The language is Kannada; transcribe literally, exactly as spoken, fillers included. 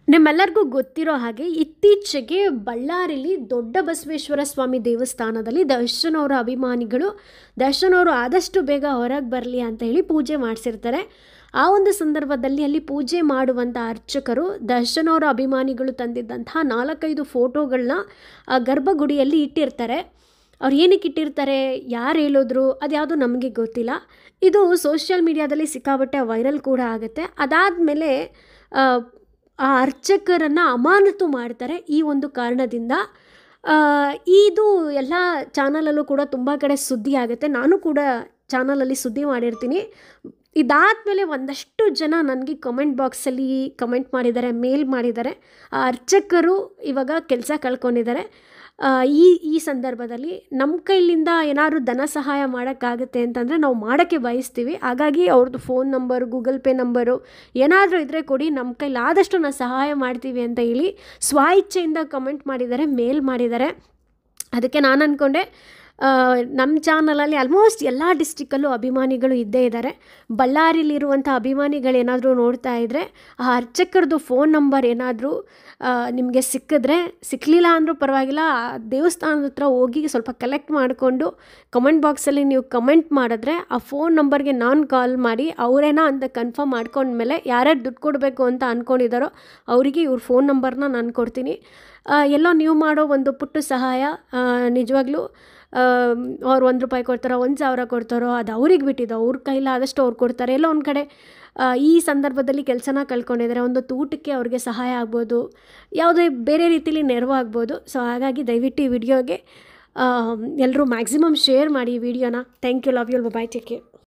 ನಿಮ್ಮೆಲ್ಲರಿಗೂ ಗೊತ್ತಿರೋ ಹಾಗೆ ಇತ್ತೀಚೆಗೆ ಬಳ್ಳಾರಿಲಿ ದೊಡ್ಡ ಬಸವೇಶ್ವರ ಸ್ವಾಮಿ ದೇವಸ್ಥಾನದಲ್ಲಿ ದರ್ಶನ್ ಅವರ ಅಭಿಮಾನಿಗಳು ದರ್ಶನ್ ಅವರು ಆದಷ್ಟು ಬೇಗ ಹೊರಗೆ ಬರಲಿ ಅಂತ ಹೇಳಿ ಪೂಜೆ ಮಾಡಿಸಿರ್ತಾರೆ. ಆ ಒಂದು ಸಂದರ್ಭದಲ್ಲಿ ಅಲ್ಲಿ ಪೂಜೆ ಮಾಡುವಂಥ ಅರ್ಚಕರು ದರ್ಶನ್ ಅವರ ಅಭಿಮಾನಿಗಳು ತಂದಿದ್ದಂತಹ ನಾಲ್ಕೈದು ಫೋಟೋಗಳನ್ನ ಆ ಗರ್ಭಗುಡಿಯಲ್ಲಿ ಇಟ್ಟಿರ್ತಾರೆ. ಅವ್ರು ಏನಕ್ಕೆ ಇಟ್ಟಿರ್ತಾರೆ, ಯಾರು ಹೇಳಿದ್ರು, ಅದ್ಯಾವುದು ನಮಗೆ ಗೊತ್ತಿಲ್ಲ. ಇದು ಸೋಷಿಯಲ್ ಮೀಡಿಯಾದಲ್ಲಿ ಸಿಕ್ಕಾಬಟ್ಟೆ ವೈರಲ್ ಕೂಡ ಆಗುತ್ತೆ. ಅದಾದಮೇಲೆ ಆ ಅರ್ಚಕರನ್ನು ಅಮಾನತು ಮಾಡ್ತಾರೆ ಈ ಒಂದು ಕಾರಣದಿಂದ. ಇದು ಎಲ್ಲ ಚಾನಲಲ್ಲೂ ಕೂಡ ತುಂಬ ಕಡೆ ಸುದ್ದಿ ಆಗುತ್ತೆ. ನಾನು ಕೂಡ ಚಾನಲಲ್ಲಿ ಸುದ್ದಿ ಮಾಡಿರ್ತೀನಿ. ಇದಾದಮೇಲೆ ಒಂದಷ್ಟು ಜನ ನನಗೆ ಕಮೆಂಟ್ ಬಾಕ್ಸಲ್ಲಿ ಕಮೆಂಟ್ ಮಾಡಿದ್ದಾರೆ, ಮೇಲ್ ಮಾಡಿದ್ದಾರೆ. ಆ ಅರ್ಚಕರು ಇವಾಗ ಕೆಲಸ ಕಳ್ಕೊಂಡಿದ್ದಾರೆ. ಈ ಈ ಸಂದರ್ಭದಲ್ಲಿ ನಮ್ಮ ಕೈಲಿಂದ ಏನಾದರೂ ಧನ ಸಹಾಯ ಮಾಡೋಕ್ಕಾಗುತ್ತೆ ಅಂತಂದರೆ ನಾವು ಮಾಡೋಕ್ಕೆ ಬಯಸ್ತೀವಿ. ಹಾಗಾಗಿ ಅವ್ರದ್ದು phone number, Google Pay number ಏನಾದರೂ ಇದ್ದರೆ ಕೊಡಿ, ನಮ್ಮ ಕೈಲಾದಷ್ಟು ನಾವು ಸಹಾಯ ಮಾಡ್ತೀವಿ ಅಂತ ಹೇಳಿ ಸ್ವ ಇಚ್ಛೆಯಿಂದ ಕಮೆಂಟ್ ಮಾಡಿದ್ದಾರೆ, ಮೇಲ್ ಮಾಡಿದ್ದಾರೆ. ಅದಕ್ಕೆ ನಾನು ಅಂದ್ಕೊಂಡೆ ನಮ್ಮ ಚಾನಲಲ್ಲಿ ಆಲ್ಮೋಸ್ಟ್ ಎಲ್ಲ ಡಿಸ್ಟಿಕ್ಕಲ್ಲೂ ಅಭಿಮಾನಿಗಳು ಇದ್ದೇ ಇದ್ದಾರೆ. ಬಳ್ಳಾರಿಲಿರುವಂಥ ಅಭಿಮಾನಿಗಳೇನಾದರೂ ನೋಡ್ತಾ ಇದ್ದರೆ ಆ ಅರ್ಚಕರದ್ದು ಫೋನ್ ನಂಬರ್ ಏನಾದರೂ ನಿಮಗೆ ಸಿಕ್ಕಿದ್ರೆ, ಸಿಕ್ಕಲಿಲ್ಲ ಅಂದರೂ ಪರವಾಗಿಲ್ಲ, ಆ ದೇವಸ್ಥಾನದ ಹತ್ರ ಹೋಗಿ ಸ್ವಲ್ಪ ಕಲೆಕ್ಟ್ ಮಾಡಿಕೊಂಡು ಕಮೆಂಟ್ ಬಾಕ್ಸಲ್ಲಿ ನೀವು ಕಮೆಂಟ್ ಮಾಡಿದ್ರೆ ಆ ಫೋನ್ ನಂಬರ್ಗೆ ನಾನು ಕಾಲ್ ಮಾಡಿ ಅವರೇನಾ ಅಂತ ಕನ್ಫರ್ಮ್ ಮಾಡ್ಕೊಂಡ್ಮೇಲೆ ಯಾರ್ಯಾರು ದುಡ್ಡು ಕೊಡಬೇಕು ಅಂತ ಅಂದ್ಕೊಂಡಿದ್ದಾರೋ ಅವರಿಗೆ ಇವ್ರ ಫೋನ್ ನಂಬರ್ನ ನಾನು ಕೊಡ್ತೀನಿ. ಎಲ್ಲೋ ನೀವು ಮಾಡೋ ಒಂದು ಪುಟ್ಟ ಸಹಾಯ ನಿಜವಾಗ್ಲೂ ಅವ್ರು ಒಂದು ರೂಪಾಯಿ ಕೊಡ್ತಾರೋ, ಒಂದು ಸಾವಿರ ಕೊಡ್ತಾರೋ, ಅದು ಅವ್ರಿಗೆ ಬಿಟ್ಟಿದ್ದು. ಅವ್ರ ಕೈಲಾದಷ್ಟು ಅವ್ರು ಕೊಡ್ತಾರೆ. ಎಲ್ಲೋ ಒಂದು ಕಡೆ ಈ ಸಂದರ್ಭದಲ್ಲಿ ಕೆಲಸನ ಕಳ್ಕೊಂಡಿದ್ದಾರೆ, ಒಂದು ಊಟಕ್ಕೆ ಅವ್ರಿಗೆ ಸಹಾಯ ಆಗ್ಬೋದು, ಯಾವುದೇ ಬೇರೆ ರೀತಿಯಲ್ಲಿ ನೆರವು ಆಗ್ಬೋದು. ಸೊ ಹಾಗಾಗಿ ದಯವಿಟ್ಟು ಈ ವಿಡಿಯೋಗೆ ಎಲ್ಲರೂ ಮ್ಯಾಕ್ಸಿಮಮ್ ಶೇರ್ ಮಾಡಿ ಈ ವಿಡಿಯೋನ. Thank you, love you, bye, take care.